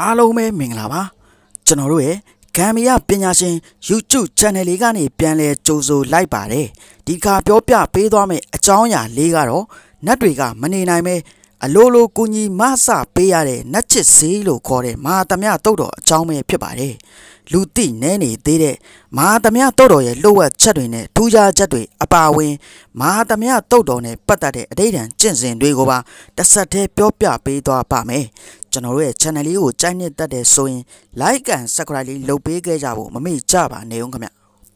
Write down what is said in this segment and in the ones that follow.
အားလုံးပဲမင်္ဂလာပါကျွန်တော်တို့ရဲ့ဂမ်ဘီယာပညာရှင် YouTube Channel လေးကနေပြန်လဲကြိုဆိုလိုက်ပါတယ်ဒီခါပြောပြပေးသွားမယ့်အကြောင်းအရာလေးကတော့နတ်တွေကမနေနိုင်ပဲအလိုလိုကူညီမဆပေးရတဲ့နတ်ချစ်စေးလို့ခေါ်တဲ့မဟာသမယတုတ်တော်အကြောင်းပဲဖြစ်ပါတယ်လူသိနဲနေသေးတဲ့မဟာသမယတုတ်တော်ရဲ့လှုပ်ဝက်ချက်တွေနဲ့ထူးခြားချက်တွေအပါအဝင်မဟာသမယတုတ်တော်နဲ့ပတ်သက်တဲ့အဓိပ္ပာယ်ကျင့်စဉ်တွေကိုပါတစ်ဆက်တည်းပြောပြပေးသွားပါမယ်ကျွန်တော်တို့ရဲ့ channel လေးကိုကြိုက်နှစ်သက်တဲ့ဆိုရင် like and subscribe လေးလုပ်ပေးခဲ့ကြဖို့မမေ့ကြပါနဲ့ဦးခင်ဗျ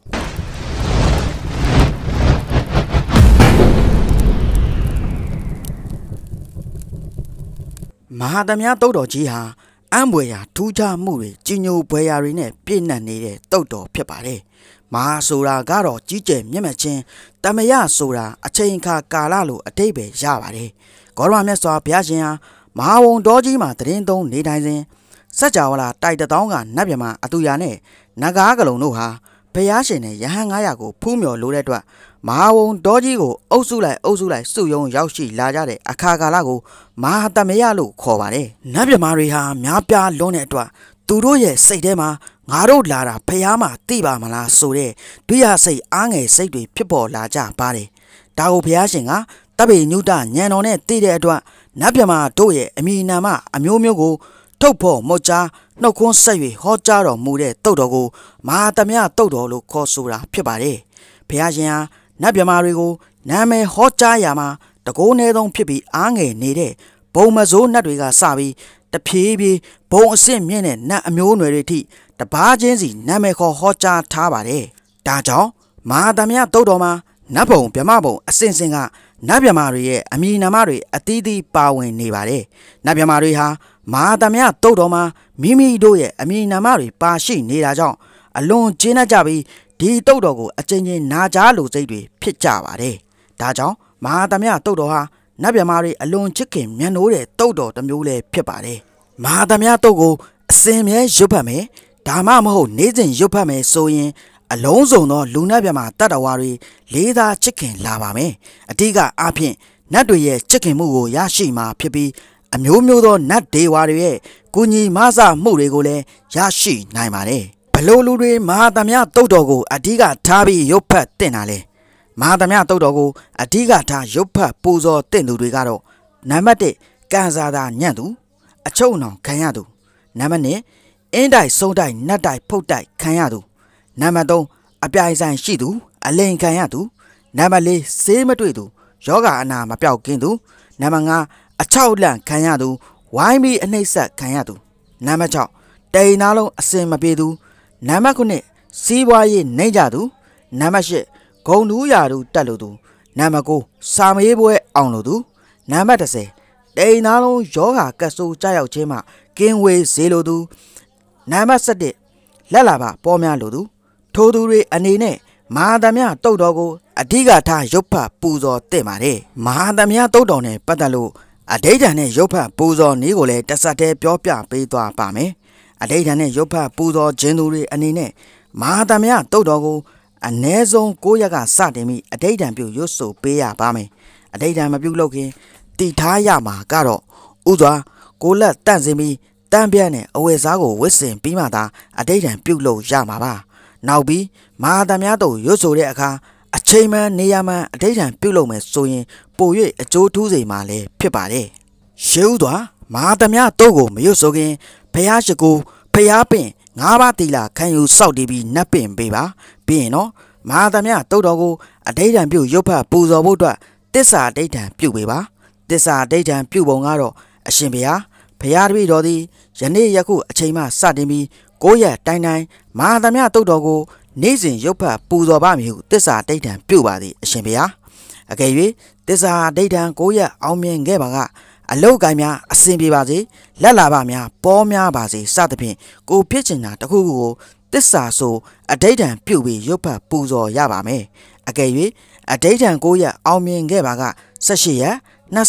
မဟာသမယတုတ်တော်ကြီးဟာအံ့ဘွယ်ရာထူးခြားမှုတွေကြီးညိုဘွယ်ရာတွေနဲ့ပြည့်နှက်နေတဲ့တုတ်တော်ဖြစ်ပါတယ်မဟာဆိုတာကတော့ကြီးကျယ်မြင့်မြတ်ခြင်းတမယဆိုတာအချိန်အခါကာလလိုအတိတ်ပဲရပါတယ်ဂေါရမမြတ်စွာဘုရားရှင်ဟာမဟာဝုံတော်ကြီးမှာတရင်သုံးနေတိုင်းစဉ်စัจ java လာတိုက်တောင်းကနတ်မြမအတူရနဲ့နဂါးကလုံးတို့ဟာဘုရားရှင်နဲ့ယဟန်900ကိုဖူးမြော်လို့တဲ့အတွက်မဟာဝုံတော်ကြီးကိုအုပ်စုလိုက်စုယုံရောက်ရှိလာကြတဲ့အခါကာလကိုမဟာသမယလို့ခေါ်ပါတယ်နတ်မြမတွေဟာများပြားလွန်းတဲ့အတွက်သူတို့ရဲ့စိတ်ထဲမှာငါတို့လာတာဖះမှာသိပါမလားဆိုတဲ့ဒွိယစိတ်အားငယ်စိတ်တွေဖြစ်ပေါ်လာကြပါတယ်ဒါကိုဘုရားရှင်ကတပ်ပေညုတညံတော်နဲ့သိတဲ့အတွက်နတ်မြမတို့ရဲ့အမိနာမအမျိုးမျိုးကိုထုတ်ဖို့မော့ချာနှုတ်ခွန်းဆက်၍ဟောကြားတော်မူတဲ့တုတ်တော်ကိုမဟာသမယတုတ်တော်လို့ခေါ်ဆိုတာဖြစ်ပါတယ်ဘုရားရှင်ဟာနတ်မြမတွေကိုနာမည်ဟောကြားရာမှာတကိုးနေဆုံးဖြစ်ပြီးအားငယ်နေတဲ့ဘုံမစိုးနတ်တွေကစပြီးတဖြည်းဖြည်းဘုံအစ်စ်မြင့်တဲ့နတ်အမျိုးအနွယ်တွေထိတပားချင်းစီနာမည်ခေါ်ဟောကြားထားပါတယ်ဒါကြောင့်မဟာသမယတုတ်တော်မှာနတ်ဘုံဗြဟ္မဘုံအစဉ်စဉ်ကနတ်မြမတွေရဲ့အမည်နာမတွေအသီးသီးပါဝင်နေပါတယ်နတ်မြမတွေဟာမဟာသမယတုတ်တော်မှာမိမိတို့ရဲ့အမည်နာမတွေပါရှိနေတာကြောင့်အလွန်ကျဉ်းနှံ့ကြပြီးဒီတုတ်တော်ကိုအချင်းချင်းနာကြားလိုစိတ်တွေဖြစ်ကြပါတယ်ဒါကြောင့်မဟာသမယတုတ်တော်ဟာနတ်မြမတွေအလွန်ချစ်ခင်မြတ်နိုးတဲ့တုတ်တော်တစ်မျိုးလည်းဖြစ်ပါတယ်မဟာသမယတုတ်ကိုအစဉ်မြဲရွတ်ဖတ်မယ်ဒါမှမဟုတ်နေ့စဉ်ရွတ်ဖတ်မယ်ဆိုရင်အလုံးစုံသောလူနတ်မြမတတ္တဝါတွေလေးသားချစ်ခင်လာပါမယ်အတိကအားဖြင့်နတ်တွေရဲ့ချစ်ခင်မှုကိုရရှိမှာဖြစ်ပြီးအမျိုးမျိုးသောနတ်ဒေဝါတွေရဲ့ကုညီမဆမှုတွေကိုလည်းရရှိနိုင်ပါတယ်ဘလို့လူတွေမဟာသမယတုတ်တော်ကိုအဓိကထားပြီးရုပ်ဖတ်တင်တာလဲမဟာသမယတုတ်တော်ကိုအဓိကထားရုပ်ဖတ်ပူဇော်တင်သူတွေကတော့နံပါတ်1ကန်စာသာညံ့သူအချုံအောင်ခံရသူနံပါတ်2အင်းတိုက်ဆုံးတိုက်နတ်တိုက်ဖုတ်တိုက်ခံရသူနံပါတ်3အပြိုင်ဆိုင်ရှိသူအလိန်ခံရသူနံပါတ်4ဆေးမတွေ့သူယောဂအနာမပြောက်ကင်းသူနံပါတ်5အချောက်လန့်ခံရသူဝိုင်းပြီးအနှိမ့်ဆက်ခံရသူနံပါတ်6တိန်သားလုံးအစင်မပြေသူနံပါတ်9စီးပွားရေးနှိမ့်ကြသူနံပါတ်8ဂုံတူးရာသူတက်လို့သူနံပါတ်9စာမေးပွဲအောင်လို့သူနံပါတ်10တိန်သားလုံးယောဂကတ်ဆိုးကြောက်ရောက်ခြင်းမှကင်းဝေးစေလို့သူနံပါတ်17လက်လာပါပေါ်များလို့သူထိုသူတွေအနေနဲ့မဟာသမယတုတ်တော်ကိုအဓိကထားရုပ်ဖတ်ပူဇော်တင်ပါတယ်မဟာသမယတုတ်တော်နဲ့ပတ်သက်လို့အဓိဋ္ဌာန်နဲ့ရုပ်ဖတ်ပူဇော်နည်းကိုလည်းတစ်ဆက်တည်းပြောပြပေးသွားပါမယ်အဓိဋ္ဌာန်နဲ့ရုပ်ဖတ်ပူဇော်ခြင်းသူတွေအနေနဲ့မဟာသမယတုတ်တော်ကိုအ ਨੇ ဆုံး9ရက်ကစတင်ပြီးအဓိဋ္ဌာန်ပြုရွတ်ဆိုပေးရပါမယ်အဓိဋ္ဌာန်မပြုလုပ်ခင်တည်ထားရမှာကတော့ဥစွာကိုလက်တန့်စင်ပြီးတန့်ပြန့်နဲ့အဝတ်စားကိုဝတ်ဆင်ပြီးမှသာအဓိဋ္ဌာန်ပြုလုပ်ရမှာပါနောက်ပြီးမဟာသမယတုတ်ရွတ်ဆိုတဲ့အခါအချိန်မှန်နေရာမှန်အဓိဋ္ဌာန်ပြုလုပ်မယ်ဆိုရင်ပို၍အကျိုးထူးစေမှာလည်းဖြစ်ပါတယ်ရှေးဥစွာမဟာသမယတုတ်ကိုမရွတ်ဆိုခင်ဘုရားရှိခိုးဖျားပင်9ပါးတီလာခံယူစောက်တည်ပြီးနတ်ပင်ပေးပါပြီးရင်တော့မဟာသမယတုတ်တော်ကိုအဓိဋ္ဌာန်ပြုရွတ်ဖတ်ပူဇော်ဖို့အတွက်တစ္ဆာအဓိဋ္ဌာန်ပြုပေးပါတစ္ဆာအဓိဋ္ဌာန်ပြုပုံကတော့အရှင်ဘုရားတပည့်တော်သည်ယနေ့ယခုအချိန်မှစတင်ပြီး9ရက်တိုင်းတိုင်းမဟာသမယတုတ်တော်ကိုနေ့စဉ်ရုပ်ဖတ်ပူဇော်ပါမည်ဟုတစ္ဆာအဓိဋ္ဌာန်ပြုပါသည်အရှင်ဘုရားအကယ်၍တစ္ဆာအဓိဋ္ဌာန်9ရက်အောင်မြင်ခဲ့ပါကအလုတ်ကိုင်းများအစဉ်ပြေပါစေလက်လာပါများပေါ်များပါစေစသဖြင့်ကိုဖြစ်ချင်တာတစ်ခုခုကိုတစ္ဆာဆိုအဓိဋ္ဌာန်ပြုပြီးရုပ်ဖတ်ပူဇော်ရပါမယ်အကယ်၍အဓိဋ္ဌာန်9ရက်အောင်မြင်ခဲ့ပါက18ရက်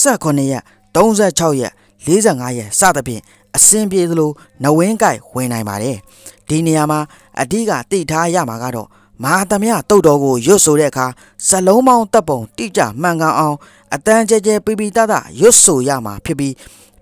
29ရက်36ရက်45ရက်စသဖြင့်အစဉ်ပြေသလိုနဝင်းကိုက်ဝင်နိုင်ပါတယ်ဒီနေရာမှာအဓိကသိထားရမှာကတော့မဟာသမယတုတ်တော်ကိုရွတ်ဆိုတဲ့အခါစလုံးပေါင်းတပ်ပုံတိကျမှန်ကန်အောင်အတန်ကြဲကြဲပြပြတတရွတ်ဆိုရမှာဖြစ်ပြီးဖ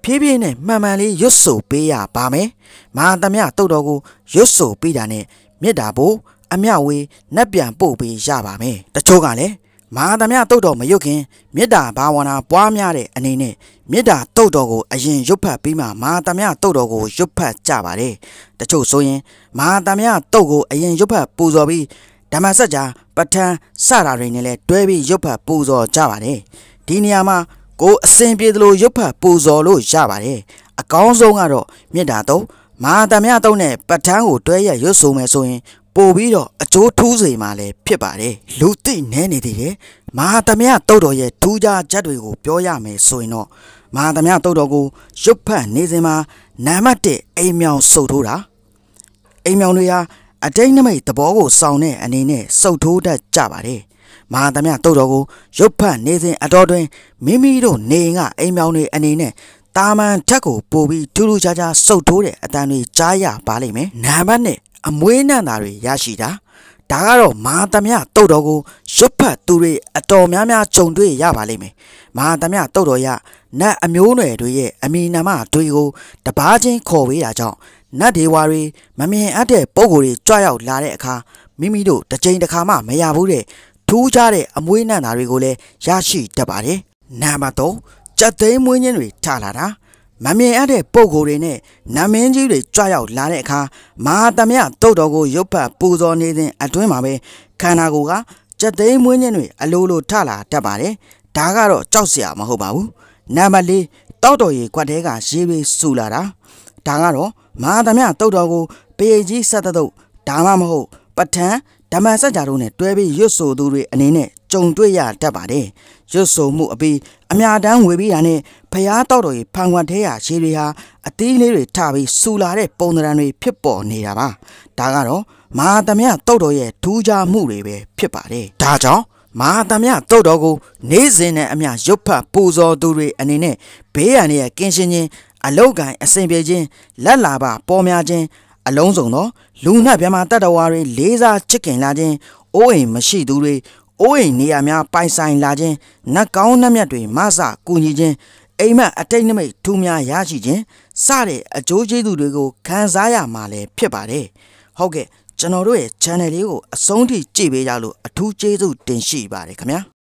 ဖြည်းဖြည်းနဲ့မှန်မှန်လေးရွတ်ဆိုပေးရပါမယ်မဟာသမယတုတ်တော်ကိုရွတ်ဆိုပေးတာနဲ့မေတ္တာဖို့အမျှဝေနတ်ပြန်ပို့ပေးရပါမယ်တချို့ကလည်းမဟာသမယတုတ်တော်မရွတ်ခင်မေတ္တာဘာဝနာပွားများတဲ့အနေနဲ့မေတ္တာတုတ်တော်ကိုအရင်ရွတ်ဖတ်ပြီးမှမဟာသမယတုတ်တော်ကိုရွတ်ဖတ်ကြပါတယ်တချို့ဆိုရင်မဟာသမယတုတ်ကိုအရင်ရွတ်ဖတ်ပူဇော်ပြီးဓမ္မစကြာပဋ္ဌာန်းစတာတွေနဲ့လည်းတွဲပြီးရွတ်ဖတ်ပူဇော်ကြပါတယ်ဒီနေရာမှာကိုအစဉ်ပြေသလိုရွတ်ဖတ်ပူဇော်လို့ရပါတယ်အကောင်းဆုံးကတော့မေတ္တာတုတ်မဟာသမယတုတ်နဲ့ပဋ္ဌာန်းကိုတွဲရရွတ်ဆိုမယ်ဆိုရင်ပို့ပြီးတော့အကျိုးထူးစေမှာလည်းဖြစ်ပါတယ်လူသိနေနေသေးတယ်မဟာသမယတုတ်တော်ရဲ့ထူးခြားချက်တွေကိုပြောရမယ်ဆိုရင်တော့မဟာသမယတုတ်တော်ကိုရွတ်ဖတ်နေစဉ်မှာနံပါတ်1အိမ်မြောင်စုပ်ထိုးတာအိမ်မြောင်တွေဟာအတိတ်နမိတ်သဘောကိုစောင့်တဲ့အနေနဲ့စုပ်ထိုးတတ်ကြပါတယ်မဟာသမယတုတ်တော်ကိုရွတ်ဖတ်နေစဉ်အတော်တွင်မိမိတို့နေကအိမ်မြောင်တွေအနေနဲ့တာမန်ဓာတ်ကိုပို့ပြီးထူးထူးခြားခြားစုပ်ထိုးတဲ့အတန်တွေကြားရပါလိမ့်မယ်နံပါတ်2အမွေးနံ့တာတွေရရှိတာဒါကတော့မဟာသမယတုတ်တော်ကိုရွတ်ဖတ်သူတွေအတော်များများကြုံတွေ့ရပါလိမ့်မယ်မဟာသမယတုတ်တော်ရနတ်အမျိုးနွယ်တွေရဲ့အမည်နာမတွေကိုတပားချင်းခေါ်ဝေးတာကြောင့်နတ်ဒေဝါတွေမမြင်အပ်တဲ့ပုံကိုယ်တွေကြွရောက်လာတဲ့အခါမိမိတို့တစ်ချိန်တစ်ခါမှမရဘူးတဲ့ထူးခြားတဲ့အမွေးနံ့တာတွေကိုလည်းရရှိတတ်ပါတယ်နံပါတ်3ကြက်သိမ်းမွေးခြင်းတွေထလာတာမမြင်အပ်တဲ့ပုံကိုယ်တွေနဲ့နတ်မင်းကြီးတွေကြွရောက်လာတဲ့အခါမဟာသမယတုတ်တော်ကိုရွတ်ဖတ်ပူဇော်နေစဉ်အတွင်းမှာပဲခန္ဓာကိုယ်ကကြက်သိမ်းမွေးခြင်းတွေအလိုလိုထလာတတ်ပါတယ်ဒါကတော့ကြောက်စရာမဟုတ်ပါဘူးနံပါတ်4တောက်တော်ရေခွက်ထဲကရေတွေစူလာတာဒါကတော့မဟာသမယတုတ်တော်ကိုပေကြီးဆက်တုတ်ဒါမှမဟုတ်ပဋ္ဌာန်းဓမ္မစကြာတို့နဲ့တွဲပြီးရွတ်ဆိုသူတွေအနေနဲ့ကြုံတွေ့ရတတ်ပါတယ်ရွတ်ဆိုမှုအပြီးအမြတမ်းဝေပြီးတာနဲ့ဖျားတောက်တော်ရေဖန်ခွက်ထဲရရေတွေဟာအသီးလေးတွေထပြီးစူလာတဲ့ပုံသဏ္ဍာန်တွေဖြစ်ပေါ်နေတာပါဒါကတော့မဟာသမယတုတ်တော်ရဲ့ထူးခြားမှုတွေပဲဖြစ်ပါတယ်ဒါကြောင့်မဟာသမယတုတ်တော်ကိုနေ့စဉ်နဲ့အမျှရွတ်ဖတ်ပူဇော်သူတွေအနေနဲ့ဘေးရန်ရဲ့ကင်းရှင်းခြင်းအလောက်ကန်အစဉ်ပြေခြင်းလက်လာပါပေါ်များခြင်းအလုံးစုံသောလူနှက်မြမတတ္တဝါတွေလေးစားချစ်ခင်လာခြင်းအိုးအိမ်မရှိသူတွေအိုးအိမ်နေရာများပိုင်ဆိုင်လာခြင်းနတ်ကောင်းနှက်မြတ်တွေမဆကူညီခြင်းအိမ်မက်အတိတ်နမိတ်ထူးများရရှိခြင်းစတဲ့အကျိုးကျေးဇူးတွေကိုခံစားရမှာလည်းဖြစ်ပါတယ်ဟုတ်ကဲ့ကျွန်တော်တို့ရဲ့ channel လေးကိုအဆုံးထိကြည့်ပေးကြလို့အထူးကျေးဇူးတင်ရှိပါတယ်ခင်ဗျာ